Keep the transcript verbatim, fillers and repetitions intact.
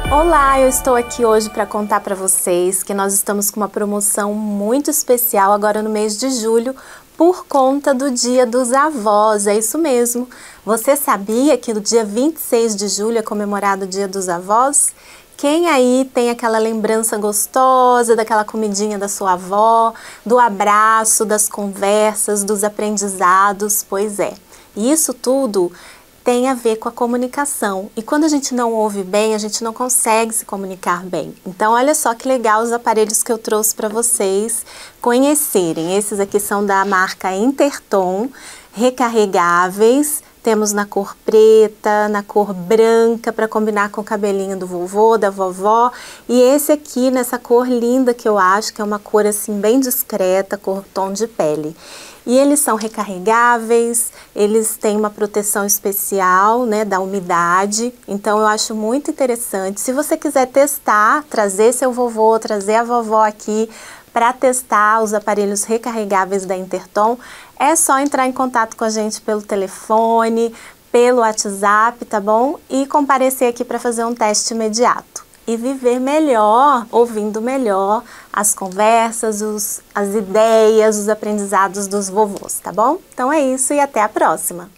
Olá, eu estou aqui hoje para contar para vocês que nós estamos com uma promoção muito especial agora no mês de julho por conta do Dia dos Avós, é isso mesmo. Você sabia que no dia vinte e seis de julho é comemorado o Dia dos Avós? Quem aí tem aquela lembrança gostosa daquela comidinha da sua avó, do abraço, das conversas, dos aprendizados? Pois é, isso tudo tem a ver com a comunicação. E quando a gente não ouve bem, a gente não consegue se comunicar bem. Então, olha só que legal os aparelhos que eu trouxe para vocês conhecerem. Esses aqui são da marca Intertom, recarregáveis. Temos na cor preta, na cor branca, para combinar com o cabelinho do vovô, da vovó. E esse aqui, nessa cor linda que eu acho, que é uma cor assim bem discreta, cor tom de pele. E eles são recarregáveis, eles têm uma proteção especial, né, da umidade. Então eu acho muito interessante. Se você quiser testar, trazer seu vovô, trazer a vovó aqui para testar os aparelhos recarregáveis da Intertom, é só entrar em contato com a gente pelo telefone, pelo WhatsApp, tá bom? E comparecer aqui para fazer um teste imediato. E viver melhor, ouvindo melhor as conversas, os, as ideias, os aprendizados dos vovôs, tá bom? Então é isso e até a próxima!